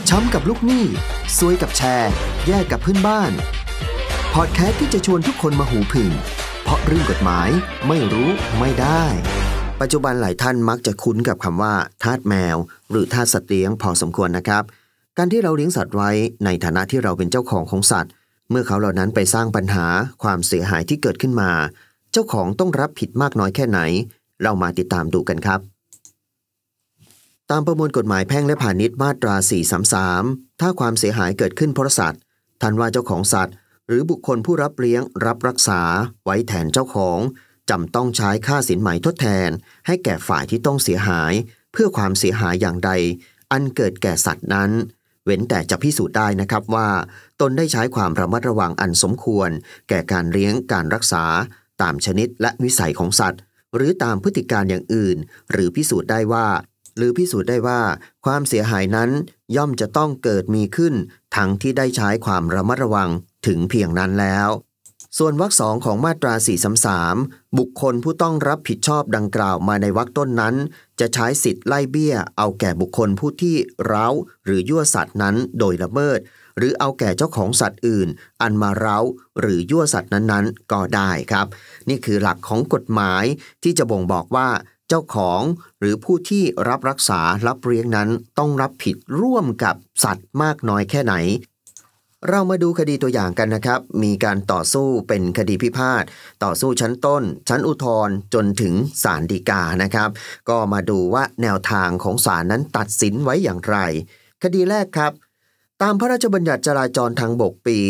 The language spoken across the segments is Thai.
ช้ำกับลูกหนี้ซวยกับแชร์แย่กับเพื่อนบ้านพอดแคสต์ที่จะชวนทุกคนมาหูผึ่งเพราะเรื่องกฎหมายไม่รู้ไม่ได้ปัจจุบันหลายท่านมักจะคุ้นกับคำว่าทาสแมวหรือทาสสัตว์เลี้ยงพอสมควรนะครับการที่เราเลี้ยงสัตว์ไว้ในฐานะที่เราเป็นเจ้าของสัตว์เมื่อเขาเหล่านั้นไปสร้างปัญหาความเสียหายที่เกิดขึ้นมาเจ้าของต้องรับผิดมากน้อยแค่ไหนเรามาติดตามดูกันครับตามประมวลกฎหมายแพ่งและพาณิชย์มาตรา 433 ถ้าความเสียหายเกิดขึ้นเพราะสัตว์ท่านว่าเจ้าของสัตว์หรือบุคคลผู้รับเลี้ยงรับรักษาไว้แทนเจ้าของจำต้องใช้ค่าสินไหมทดแทนให้แก่ฝ่ายที่ต้องเสียหายเพื่อความเสียหายอย่างใดอันเกิดแก่สัตว์นั้นเว้นแต่จะพิสูจน์ได้นะครับว่าตนได้ใช้ความระมัดระวังอันสมควรแก่การเลี้ยงการรักษาตามชนิดและวิสัยของสัตว์หรือตามพฤติการอย่างอื่นหรือพิสูจน์ได้ว่าความเสียหายนั้นย่อมจะต้องเกิดมีขึ้นทั้งที่ได้ใช้ความระมัดระวังถึงเพียงนั้นแล้วส่วนวรรค 2ของมาตรา 433 บุคคลผู้ต้องรับผิดชอบดังกล่าวมาในวรรคต้นนั้นจะใช้สิทธิ์ไล่เบี้ยเอาแก่บุคคลผู้ที่เร้าหรือยั่วสัตว์นั้นโดยละเมิดหรือเอาแก่เจ้าของสัตว์อื่นอันมาเร้าหรือยั่วสัตว์นั้นๆก็ได้ครับนี่คือหลักของกฎหมายที่จะบ่งบอกว่าเจ้าของหรือผู้ที่รับรักษารับเลี้ยงนั้นต้องรับผิดร่วมกับสัตว์มากน้อยแค่ไหนเรามาดูคดีตัวอย่างกันนะครับมีการต่อสู้เป็นคดีพิพาทต่อสู้ชั้นต้นชั้นอุทธรณ์จนถึงศาลฎีกานะครับก็มาดูว่าแนวทางของศาลนั้นตัดสินไว้อย่างไรคดีแรกครับตามพระราชบัญญัติจราจรทางบกปี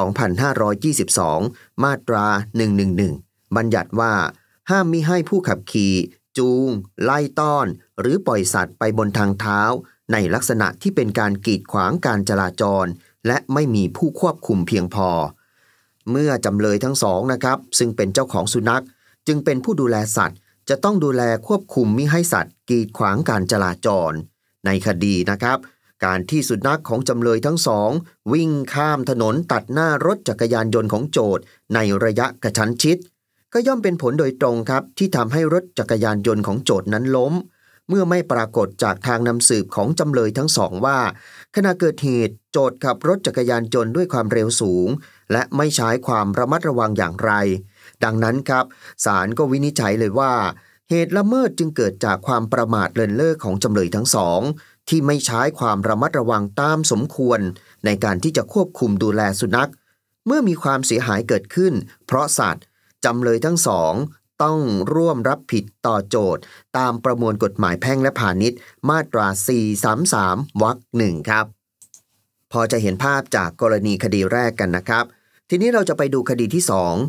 2522 มาตรา 111 บัญญัติว่าห้ามมิให้ผู้ขับขี่จูงไล่ต้อนหรือปล่อยสัตว์ไปบนทางเท้าในลักษณะที่เป็นการกีดขวางการจราจรและไม่มีผู้ควบคุมเพียงพอเมื่อจำเลยทั้งสองนะครับซึ่งเป็นเจ้าของสุนัขจึงเป็นผู้ดูแลสัตว์จะต้องดูแลควบคุมมิให้สัตว์กีดขวางการจราจรในคดีนะครับการที่สุนัขของจำเลยทั้งสองวิ่งข้ามถนนตัดหน้ารถจักรยานยนต์ของโจทก์ในระยะกระชั้นชิดก็ย่อมเป็นผลโดยตรงครับที่ทำให้รถจักรยานยนต์ของโจทก์นั้นล้มเมื่อไม่ปรากฏจากทางนำสืบของจำเลยทั้งสองว่าขณะเกิดเหตุโจทก์ขับรถจักรยานยนต์ด้วยความเร็วสูงและไม่ใช้ความระมัดระวังอย่างไรดังนั้นครับศาลก็วินิจฉัยเลยว่าเหตุละเมิดจึงเกิดจากความประมาทเลินเล่อของจำเลยทั้งสองที่ไม่ใช้ความระมัดระวังตามสมควรในการที่จะควบคุมดูแลสุนัขเมื่อมีความเสียหายเกิดขึ้นเพราะสัตว์จำเลยทั้งสองต้องร่วมรับผิดต่อโจทก์ตามประมวลกฎหมายแพ่งและพาณิชย์มาตรา 433 วรรค 1 ครับพอจะเห็นภาพจากกรณีคดีแรกกันนะครับทีนี้เราจะไปดูคดีที่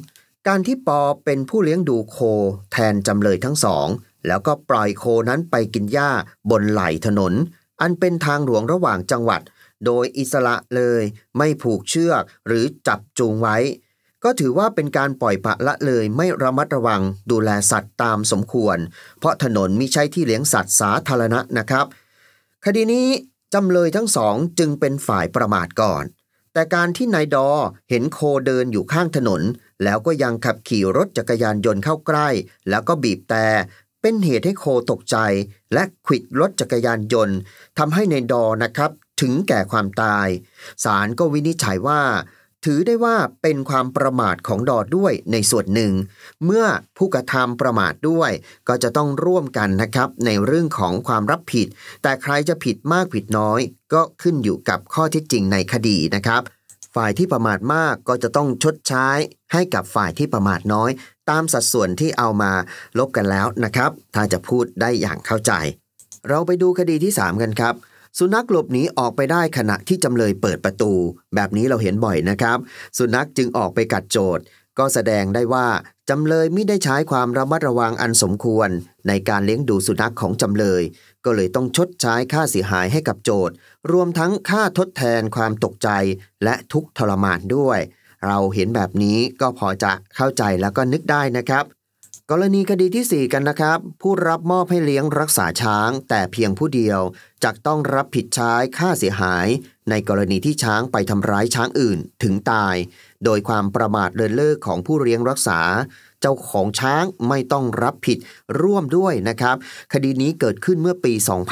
2การที่ปอเป็นผู้เลี้ยงดูโคแทนจำเลยทั้งสองแล้วก็ปล่อยโคนั้นไปกินหญ้าบนไหล่ถนนอันเป็นทางหลวงระหว่างจังหวัดโดยอิสระเลยไม่ผูกเชือกหรือจับจูงไว้ก็ถือว่าเป็นการปล่อยปละละเลยไม่ระมัดระวังดูแลสัตว์ตามสมควรเพราะถนนมิใช่ที่เลี้ยงสัตว์สาธารณะนะครับคดีนี้จำเลยทั้งสองจึงเป็นฝ่ายประมาทก่อนแต่การที่นายดอเห็นโคเดินอยู่ข้างถนนแล้วก็ยังขับขี่รถจักรยานยนต์เข้าใกล้แล้วก็บีบแตรเป็นเหตุให้โคตกใจและขวิดรถจักรยานยนต์ทำให้นายดอนะครับถึงแก่ความตายศาลก็วินิจฉัยว่าถือได้ว่าเป็นความประมาทของดอด้วยในส่วนหนึ่งเมื่อผู้กระทำประมาทด้วยก็จะต้องร่วมกันนะครับในเรื่องของความรับผิดแต่ใครจะผิดมากผิดน้อยก็ขึ้นอยู่กับข้อเท็จจริงในคดีนะครับฝ่ายที่ประมาทมากก็จะต้องชดใช้ให้กับฝ่ายที่ประมาทน้อยตามสัดส่วนที่เอามาลบกันแล้วนะครับถ้าจะพูดได้อย่างเข้าใจเราไปดูคดีที่3กันครับสุนัขหลบหนีออกไปได้ขณะที่จำเลยเปิดประตูแบบนี้เราเห็นบ่อยนะครับสุนัขจึงออกไปกัดโจทก์ก็แสดงได้ว่าจำเลยไม่ได้ใช้ความระมัดระวังอันสมควรในการเลี้ยงดูสุนัขของจำเลยก็เลยต้องชดใช้ค่าเสียหายให้กับโจทก์รวมทั้งค่าทดแทนความตกใจและทุกข์ทรมานด้วยเราเห็นแบบนี้ก็พอจะเข้าใจแล้วก็นึกได้นะครับกรณีคดีที่4กันนะครับผู้รับมอบให้เลี้ยงรักษาช้างแต่เพียงผู้เดียวจะต้องรับผิดใช้ค่าเสียหายในกรณีที่ช้างไปทำร้ายช้างอื่นถึงตายโดยความประมาทเลินเล่อของผู้เลี้ยงรักษาเจ้าของช้างไม่ต้องรับผิดร่วมด้วยนะครับคดีนี้เกิดขึ้นเมื่อปี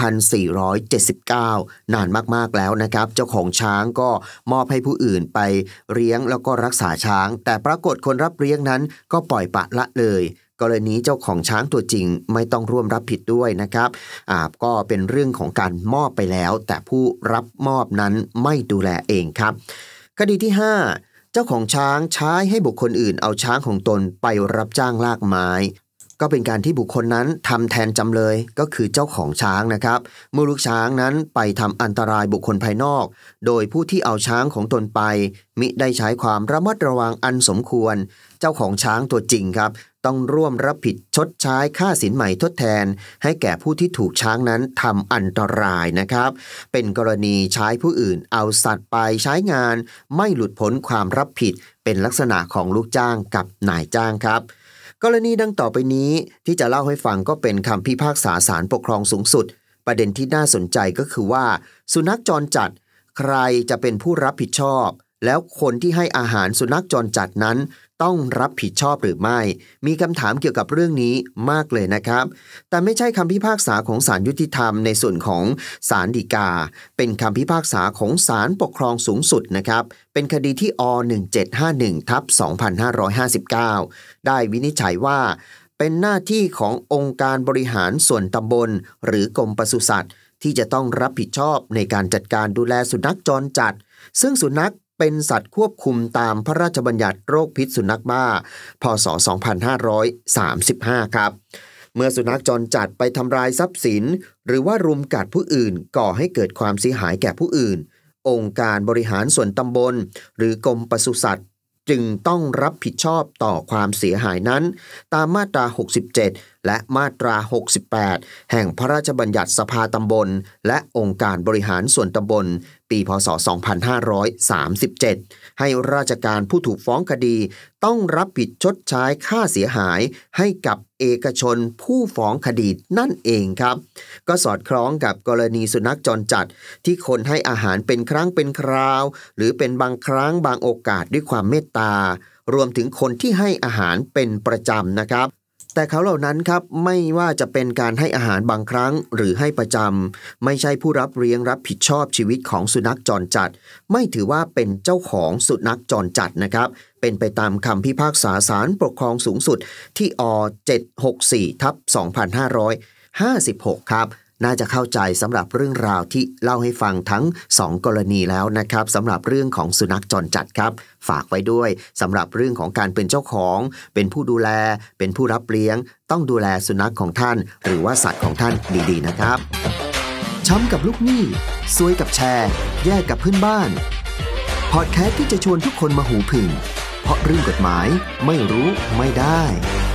2479 นานมากๆแล้วนะครับเจ้าของช้างก็มอบให้ผู้อื่นไปเลี้ยงแล้วก็รักษาช้างแต่ปรากฏคนรับเลี้ยงนั้นก็ปล่อยปละละเลยกรณีเจ้าของช้างตัวจริงไม่ต้องร่วมรับผิดด้วยนะครับก็เป็นเรื่องของการมอบไปแล้วแต่ผู้รับมอบนั้นไม่ดูแลเองครับคดีที่ 5 เจ้าของช้างใช้ให้บุคคลอื่นเอาช้างของตนไปรับจ้างลากไม้ก็เป็นการที่บุคคลนั้นทำแทนจำเลยก็คือเจ้าของช้างนะครับเมื่อลูกช้างนั้นไปทำอันตรายบุคคลภายนอกโดยผู้ที่เอาช้างของตนไปมิได้ใช้ความระมัดระวังอันสมควรเจ้าของช้างตัวจริงครับต้องร่วมรับผิดชดใช้ค่าสินใหม่ทดแทนให้แก่ผู้ที่ถูกช้างนั้นทำอันตรายนะครับเป็นกรณีใช้ผู้อื่นเอาสัตว์ไปใช้งานไม่หลุดพ้นความรับผิดเป็นลักษณะของลูกจ้างกับนายจ้างครับกรณีดังต่อไปนี้ที่จะเล่าให้ฟังก็เป็นคำพิพากษาศาลปกครองสูงสุดประเด็นที่น่าสนใจก็คือว่าสุนัขจรจัดใครจะเป็นผู้รับผิดชอบแล้วคนที่ให้อาหารสุนัขจรจัดนั้นต้องรับผิดชอบหรือไม่มีคำถามเกี่ยวกับเรื่องนี้มากเลยนะครับแต่ไม่ใช่คำพิพากษาของศาลยุติธรรมในส่วนของศาลฎีกาเป็นคำพิพากษาของศาลปกครองสูงสุดนะครับเป็นคดีที่อ1751/2559ได้วินิจฉัยว่าเป็นหน้าที่ขององค์การบริหารส่วนตำบลหรือกรมปศุสัตว์ที่จะต้องรับผิดชอบในการจัดการดูแลสุนัขจรจัดซึ่งสุนัขเป็นสัตว์ควบคุมตามพระราชบัญญัติโรคพิษสุนัขบ้าพ.ศ. 2535 ครับเมื่อสุนัขจรจัดไปทำลายทรัพย์สินหรือว่ารุมกัดผู้อื่นก่อให้เกิดความเสียหายแก่ผู้อื่นองค์การบริหารส่วนตำบลหรือกรมปศุสัตว์จึงต้องรับผิดชอบต่อความเสียหายนั้นตามมาตรา 67 และมาตรา 68 แห่งพระราชบัญญัติสภาตำบลและองค์การบริหารส่วนตำบลปีพ.ศ. 2537 ให้ราชการผู้ถูกฟ้องคดีต้องรับผิดชดใช้ค่าเสียหายให้กับเอกชนผู้ฟ้องคดีนั่นเองครับก็สอดคล้องกับกรณีสุนัขจรจัดที่คนให้อาหารเป็นครั้งเป็นคราวหรือเป็นบางครั้งบางโอกาสด้วยความเมตตารวมถึงคนที่ให้อาหารเป็นประจำนะครับแต่เขาเหล่านั้นครับไม่ว่าจะเป็นการให้อาหารบางครั้งหรือให้ประจำไม่ใช่ผู้รับเลี้ยงรับผิดชอบชีวิตของสุนัขจรจัดไม่ถือว่าเป็นเจ้าของสุนัขจรจัดนะครับเป็นไปตามคำพิพากษาศาลปกครองสูงสุดที่อ764/2556 ครับน่าจะเข้าใจสำหรับเรื่องราวที่เล่าให้ฟังทั้ง2กรณีแล้วนะครับสำหรับเรื่องของสุนัขจรจัดครับฝากไว้ด้วยสำหรับเรื่องของการเป็นเจ้าของเป็นผู้ดูแลเป็นผู้รับเลี้ยงต้องดูแลสุนัขของท่านหรือว่าสัตว์ของท่านดีๆนะครับช้ำกับลูกหนี้ซวยกับแชร์แย่กับเพื่อนบ้านพอดแคสต์ที่จะชวนทุกคนมาหูผึ่งเพราะเรื่องกฎหมายไม่รู้ไม่ได้